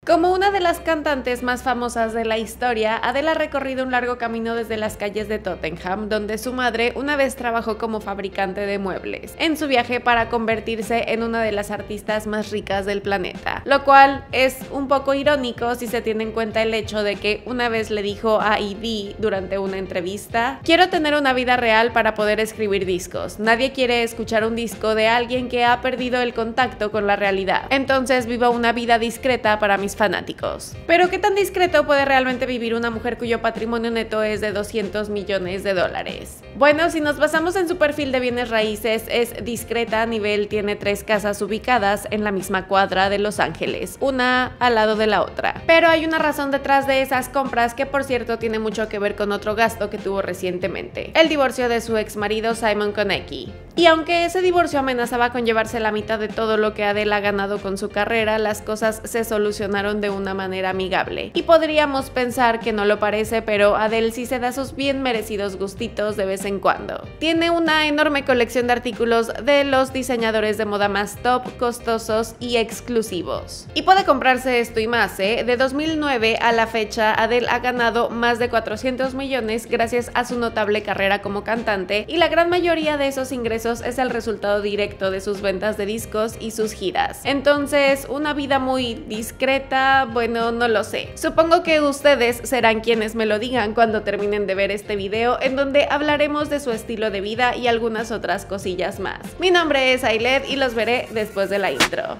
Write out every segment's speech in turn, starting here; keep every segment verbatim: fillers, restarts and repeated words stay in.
Como una de las cantantes más famosas de la historia, Adele ha recorrido un largo camino desde las calles de Tottenham, donde su madre una vez trabajó como fabricante de muebles, en su viaje para convertirse en una de las artistas más ricas del planeta, lo cual es un poco irónico si se tiene en cuenta el hecho de que una vez le dijo a E D durante una entrevista: quiero tener una vida real para poder escribir discos, nadie quiere escuchar un disco de alguien que ha perdido el contacto con la realidad, entonces vivo una vida discreta para mis fanáticos. Pero ¿qué tan discreto puede realmente vivir una mujer cuyo patrimonio neto es de doscientos millones de dólares? Bueno, si nos basamos en su perfil de bienes raíces, es discreta a nivel, tiene tres casas ubicadas en la misma cuadra de Los Ángeles, una al lado de la otra. Pero hay una razón detrás de esas compras que, por cierto, tiene mucho que ver con otro gasto que tuvo recientemente: el divorcio de su ex marido Simon Konecki. Y aunque ese divorcio amenazaba con llevarse la mitad de todo lo que Adele ha ganado con su carrera, las cosas se solucionaron de una manera amigable. Y podríamos pensar que no lo parece, pero Adele sí se da sus bien merecidos gustitos de vez en cuando. Tiene una enorme colección de artículos de los diseñadores de moda más top, costosos y exclusivos. Y puede comprarse esto y más, ¿eh? De dos mil nueve a la fecha, Adele ha ganado más de cuatrocientos millones gracias a su notable carrera como cantante, y la gran mayoría de esos ingresos es el resultado directo de sus ventas de discos y sus giras. Entonces, una vida muy discreta, bueno, no lo sé. Supongo que ustedes serán quienes me lo digan cuando terminen de ver este video, en donde hablaremos de su estilo de vida y algunas otras cosillas más. Mi nombre es Ailed y los veré después de la intro.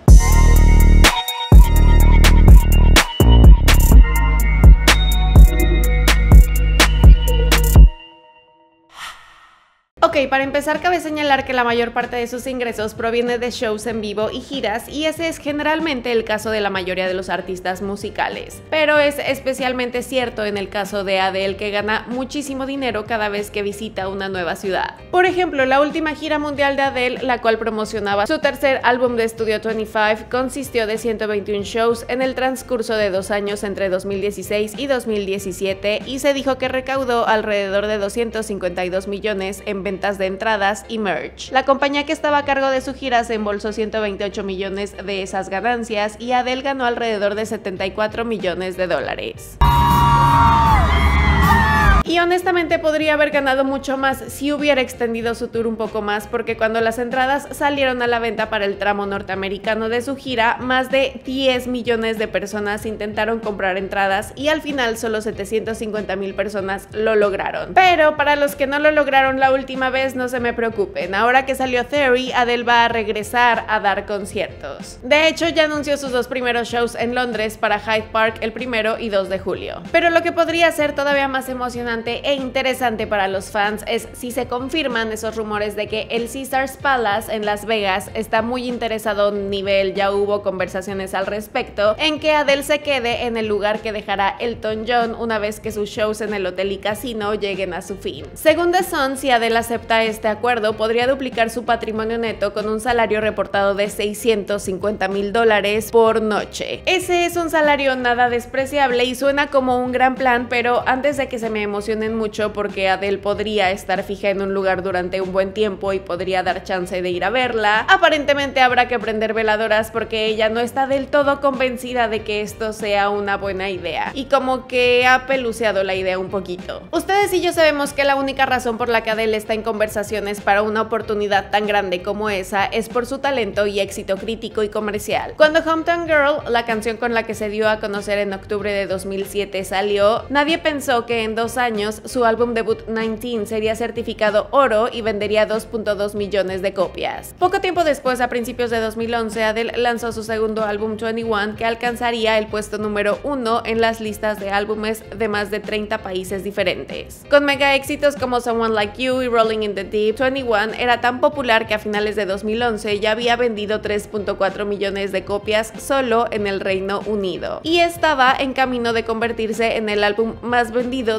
Ok, para empezar cabe señalar que la mayor parte de sus ingresos proviene de shows en vivo y giras, y ese es generalmente el caso de la mayoría de los artistas musicales. Pero es especialmente cierto en el caso de Adele, que gana muchísimo dinero cada vez que visita una nueva ciudad. Por ejemplo, la última gira mundial de Adele, la cual promocionaba su tercer álbum de estudio veinticinco, consistió de ciento veintiún shows en el transcurso de dos años entre dos mil dieciséis y dos mil diecisiete, y se dijo que recaudó alrededor de doscientos cincuenta y dos millones en ventas de entradas y merch. La compañía que estaba a cargo de su gira se embolsó ciento veintiocho millones de esas ganancias, y Adele ganó alrededor de setenta y cuatro millones de dólares. Y honestamente podría haber ganado mucho más si hubiera extendido su tour un poco más, porque cuando las entradas salieron a la venta para el tramo norteamericano de su gira, más de diez millones de personas intentaron comprar entradas y al final solo setecientas cincuenta mil personas lo lograron. Pero para los que no lo lograron la última vez, no se me preocupen, ahora que salió Theory, Adele va a regresar a dar conciertos. De hecho, ya anunció sus dos primeros shows en Londres para Hyde Park el primero y dos de julio. Pero lo que podría ser todavía más emocionante e interesante para los fans es si se confirman esos rumores de que el Caesars Palace en Las Vegas está muy interesado, nivel ya hubo conversaciones al respecto, en que Adele se quede en el lugar que dejará Elton John una vez que sus shows en el hotel y casino lleguen a su fin. Según The Sun, si Adele acepta este acuerdo, podría duplicar su patrimonio neto con un salario reportado de seiscientos cincuenta mil dólares por noche. Ese es un salario nada despreciable y suena como un gran plan, pero antes de que se me emocione mucho, porque Adele podría estar fija en un lugar durante un buen tiempo y podría dar chance de ir a verla, aparentemente habrá que prender veladoras, porque ella no está del todo convencida de que esto sea una buena idea, y como que ha peluceado la idea un poquito. Ustedes y yo sabemos que la única razón por la que Adele está en conversaciones para una oportunidad tan grande como esa es por su talento y éxito crítico y comercial. Cuando Hometown Girl, la canción con la que se dio a conocer en octubre de dos mil siete, salió, nadie pensó que en dos años su álbum debut diecinueve sería certificado oro y vendería dos punto dos millones de copias. Poco tiempo después, a principios de dos mil once, Adele lanzó su segundo álbum veintiuno, que alcanzaría el puesto número uno en las listas de álbumes de más de treinta países diferentes. Con mega éxitos como Someone Like You y Rolling in the Deep, veintiuno era tan popular que a finales de dos mil once ya había vendido tres punto cuatro millones de copias solo en el Reino Unido, y estaba en camino de convertirse en el álbum más vendido del siglo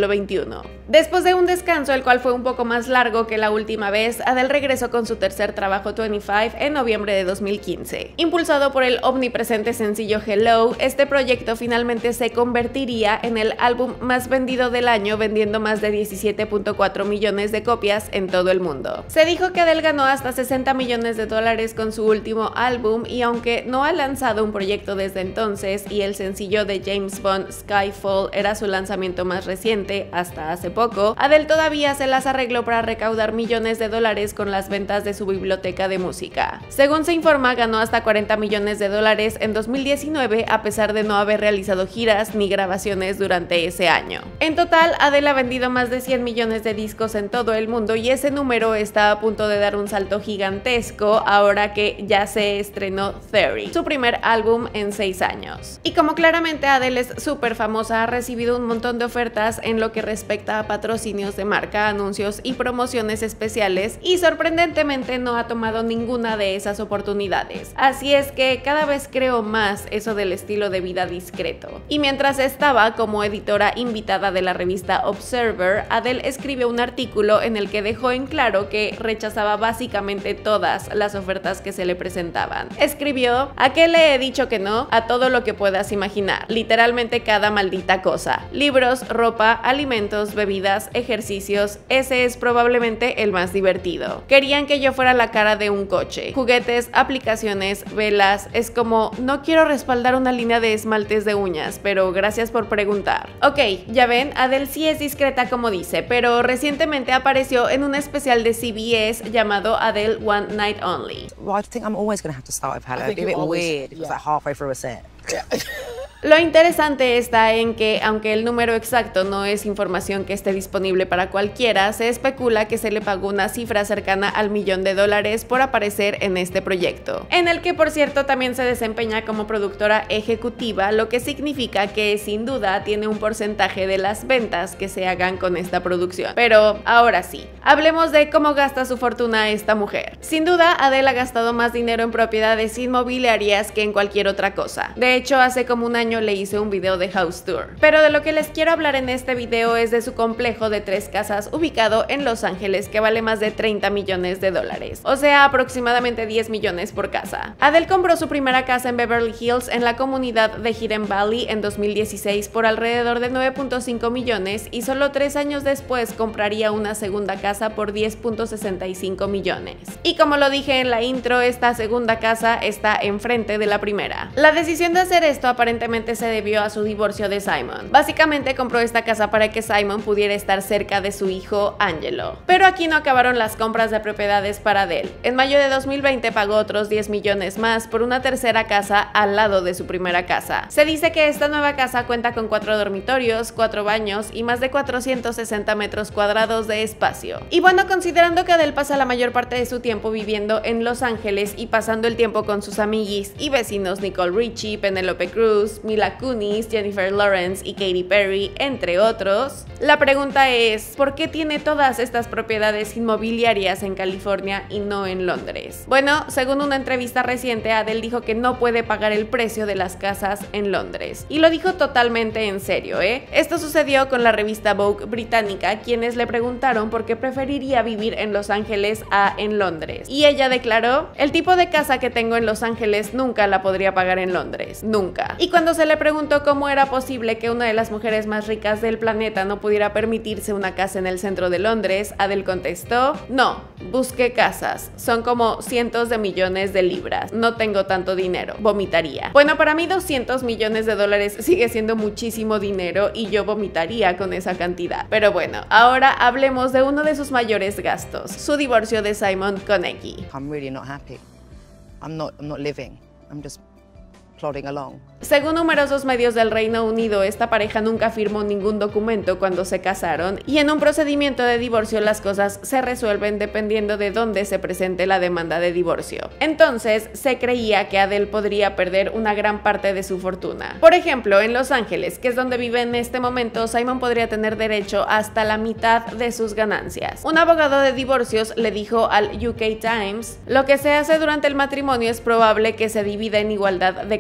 veintiuno. Después de un descanso, el cual fue un poco más largo que la última vez, Adele regresó con su tercer trabajo veinticinco en noviembre de dos mil quince. Impulsado por el omnipresente sencillo Hello, este proyecto finalmente se convertiría en el álbum más vendido del año, vendiendo más de diecisiete punto cuatro millones de copias en todo el mundo. Se dijo que Adele ganó hasta sesenta millones de dólares con su último álbum, y aunque no ha lanzado un proyecto desde entonces y el sencillo de James Bond Skyfall era su lanzamiento más reciente hasta hace poco, Adele todavía se las arregló para recaudar millones de dólares con las ventas de su biblioteca de música. Según se informa, ganó hasta cuarenta millones de dólares en dos mil diecinueve a pesar de no haber realizado giras ni grabaciones durante ese año. En total, Adele ha vendido más de cien millones de discos en todo el mundo, y ese número está a punto de dar un salto gigantesco ahora que ya se estrenó Theory, su primer álbum en seis años. Y como claramente Adele es súper famosa, ha recibido un montón de ofertas en lo que respecta a patrocinios de marca, anuncios y promociones especiales, y sorprendentemente no ha tomado ninguna de esas oportunidades. Así es que cada vez creo más eso del estilo de vida discreto. Y mientras estaba como editora invitada de la revista Observer, Adele escribió un artículo en el que dejó en claro que rechazaba básicamente todas las ofertas que se le presentaban. Escribió: ¿a qué le he dicho que no? A todo lo que puedas imaginar, literalmente cada maldita cosa. Libros, ropa, alimentos, bebidas, ejercicios, ese es probablemente el más divertido. Querían que yo fuera la cara de un coche. Juguetes, aplicaciones, velas, es como, no quiero respaldar una línea de esmaltes de uñas, pero gracias por preguntar. Ok, ya ven, Adele sí es discreta como dice, pero recientemente apareció en un especial de C B S llamado Adele One Night Only. Well, I think I'm always going to have to start with hello. It'd be a bit always, weird. Yeah. It was like halfway through a set. Yeah. Lo interesante está en que, aunque el número exacto no es información que esté disponible para cualquiera, se especula que se le pagó una cifra cercana al millón de dólares por aparecer en este proyecto, en el que por cierto también se desempeña como productora ejecutiva, lo que significa que sin duda tiene un porcentaje de las ventas que se hagan con esta producción. Pero ahora sí, hablemos de cómo gasta su fortuna esta mujer. Sin duda, Adele ha gastado más dinero en propiedades inmobiliarias que en cualquier otra cosa. De hecho, hace como un año le hice un video de House Tour. Pero de lo que les quiero hablar en este video es de su complejo de tres casas ubicado en Los Ángeles, que vale más de treinta millones de dólares, o sea, aproximadamente diez millones por casa. Adele compró su primera casa en Beverly Hills en la comunidad de Hidden Valley en dos mil dieciséis por alrededor de nueve punto cinco millones, y solo tres años después compraría una segunda casa por diez punto sesenta y cinco millones. Y como lo dije en la intro, esta segunda casa está enfrente de la primera. La decisión de hacer esto aparentemente se debió a su divorcio de Simon. Básicamente compró esta casa para que Simon pudiera estar cerca de su hijo Angelo. Pero aquí no acabaron las compras de propiedades para Adele. En mayo de dos mil veinte pagó otros diez millones más por una tercera casa al lado de su primera casa. Se dice que esta nueva casa cuenta con cuatro dormitorios, cuatro baños y más de cuatrocientos sesenta metros cuadrados de espacio. Y bueno, considerando que Adele pasa la mayor parte de su tiempo viviendo en Los Ángeles y pasando el tiempo con sus amiguis y vecinos Nicole Richie, Penelope Cruz, Mila Kunis, Jennifer Lawrence y Katy Perry, entre otros, la pregunta es, ¿por qué tiene todas estas propiedades inmobiliarias en California y no en Londres? Bueno, según una entrevista reciente, Adele dijo que no puede pagar el precio de las casas en Londres. Y lo dijo totalmente en serio, ¿eh? Esto sucedió con la revista Vogue británica, quienes le preguntaron por qué preferiría vivir en Los Ángeles a en Londres. Y ella declaró, el tipo de casa que tengo en Los Ángeles nunca la podría pagar en Londres, nunca. Y cuando se le preguntó cómo era posible que una de las mujeres más ricas del planeta no pudiera permitirse una casa en el centro de Londres, Adele contestó, no, busqué casas, son como cientos de millones de libras, no tengo tanto dinero, vomitaría. Bueno, para mí doscientos millones de dólares sigue siendo muchísimo dinero y yo vomitaría con esa cantidad. Pero bueno, ahora hablemos de uno de sus mayores gastos, su divorcio de Simon Konecki. I'm really not happy. I'm not, I'm not living. I'm just plodding along. Según numerosos medios del Reino Unido, esta pareja nunca firmó ningún documento cuando se casaron, y en un procedimiento de divorcio las cosas se resuelven dependiendo de dónde se presente la demanda de divorcio. Entonces, se creía que Adele podría perder una gran parte de su fortuna. Por ejemplo, en Los Ángeles, que es donde vive en este momento, Simon podría tener derecho hasta la mitad de sus ganancias. Un abogado de divorcios le dijo al U K Times, lo que se hace durante el matrimonio es probable que se divida en igualdad de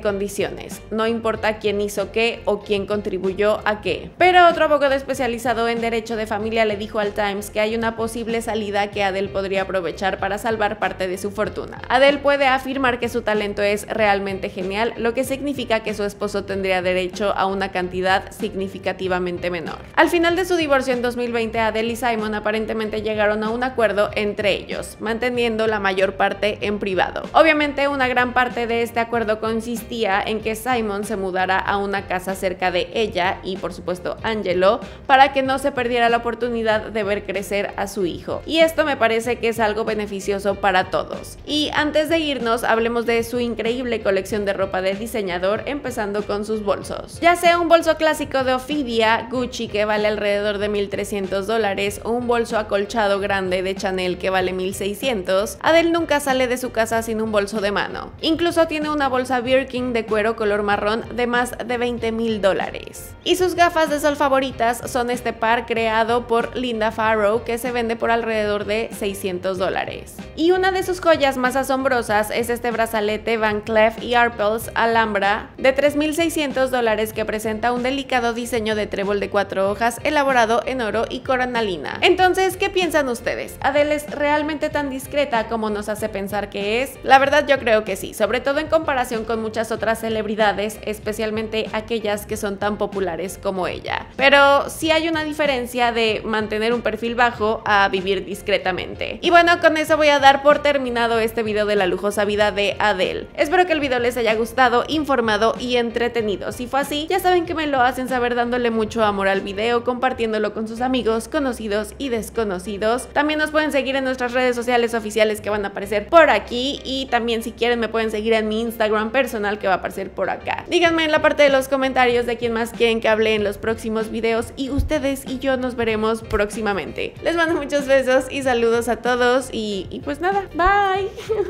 condiciones, no importa quién hizo qué o quién contribuyó a qué. Pero otro abogado especializado en derecho de familia le dijo al Times que hay una posible salida que Adele podría aprovechar para salvar parte de su fortuna. Adele puede afirmar que su talento es realmente genial, lo que significa que su esposo tendría derecho a una cantidad significativamente menor. Al final de su divorcio en dos mil veinte, Adele y Simon aparentemente llegaron a un acuerdo entre ellos, manteniendo la mayor parte en privado. Obviamente, una gran parte de este acuerdo consistía en que Simon se mudara a una casa cerca de ella y, por supuesto, Angelo, para que no se perdiera la oportunidad de ver crecer a su hijo. Y esto me parece que es algo beneficioso para todos. Y antes de irnos, hablemos de su increíble colección de ropa de diseñador, empezando con sus bolsos. Ya sea un bolso clásico de Ophidia, Gucci, que vale alrededor de mil trescientos dólares, o un bolso acolchado grande de Chanel que vale mil seiscientos, Adele nunca sale de su casa sin un bolso de mano. Incluso tiene una bolsa Birkin de cuero color marrón de más de veinte mil dólares. Y sus gafas de sol favoritas son este par creado por Linda Farrow, que se vende por alrededor de seiscientos dólares. Y una de sus joyas más asombrosas es este brazalete Van Cleef y Arpels Alhambra de tres mil seiscientos dólares, que presenta un delicado diseño de trébol de cuatro hojas elaborado en oro y cornalina. Entonces, ¿qué piensan ustedes? ¿Adele es realmente tan discreta como nos hace pensar que es? La verdad, yo creo que sí, sobre todo en comparación con muchas otras celebridades, especialmente aquellas que son tan populares como ella. Pero sí hay una diferencia de mantener un perfil bajo a vivir discretamente. Y bueno, con eso voy a dar por terminado este video de la lujosa vida de Adele. Espero que el video les haya gustado, informado y entretenido. Si fue así, ya saben que me lo hacen saber dándole mucho amor al video, compartiéndolo con sus amigos, conocidos y desconocidos. También nos pueden seguir en nuestras redes sociales oficiales que van a aparecer por aquí, y también si quieren me pueden seguir en mi Instagram personal que va a aparecer por acá. Díganme en la parte de los comentarios de quién más quieren que hable en los próximos videos, y ustedes y yo nos veremos próximamente. Les mando muchos besos y saludos a todos y, y pues nada, bye.